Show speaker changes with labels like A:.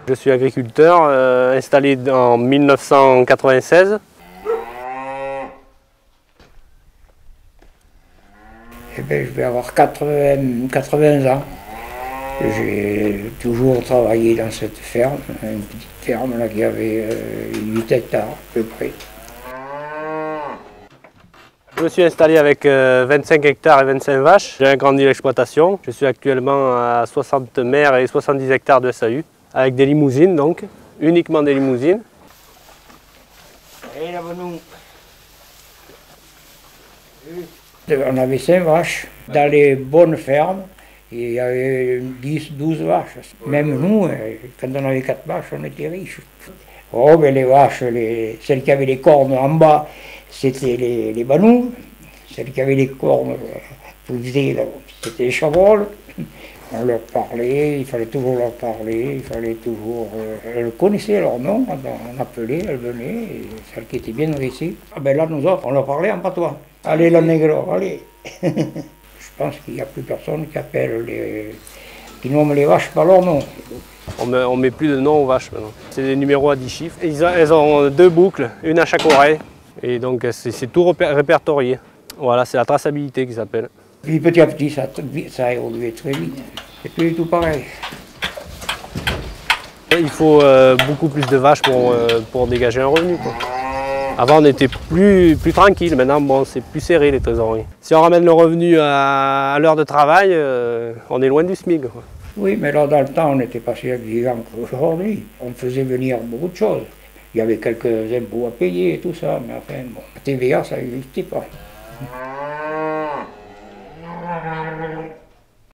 A: Je suis agriculteur, installé en 1996.
B: Eh bien, je vais avoir 80 ans. J'ai toujours travaillé dans cette ferme, une petite ferme là, qui avait 8 hectares à peu près.
A: Je me suis installé avec 25 hectares et 25 vaches. J'ai agrandi l'exploitation. Je suis actuellement à 60 mères et 70 hectares de SAU, avec des limousines donc, uniquement des limousines.
B: Et là, on avait 5 vaches dans les bonnes fermes. Il y avait 10-12 vaches. Même nous, quand on avait 4 vaches, on était riches. Oh, mais les vaches, celles qui avaient les cornes en bas, c'était les banous. Celles qui avaient les cornes poussées, c'était les chabrolles. On leur parlait, il fallait toujours leur parler, il fallait toujours... elles connaissaient leur nom, on appelait, elles venaient, et celles qui étaient bien dressées. Ah ben là, nous autres, on leur parlait en patois. Allez, la négro, allez. Je pense qu'il n'y a plus personne qui appelle qui nomme les vaches par leur nom.
A: On met plus de nom aux vaches maintenant. C'est des numéros à 10 chiffres. Elles ont 2 boucles, une à chaque oreille. Et donc c'est tout répertorié. Voilà, c'est la traçabilité qui s'appelle.
B: Puis petit à petit, ça a évolué très vite. C'est plus du tout pareil.
A: Il faut beaucoup plus de vaches pour dégager un revenu, quoi. Avant, on était plus tranquille. Maintenant, bon, c'est plus serré les trésoreries. Si on ramène le revenu à l'heure de travail, on est loin du SMIC, quoi.
B: Oui, mais là, dans le temps, on n'était pas si exigeant qu'aujourd'hui. On faisait venir beaucoup de choses. Il y avait quelques impôts à payer et tout ça, mais enfin, bon, la TVA, ça n'existait pas.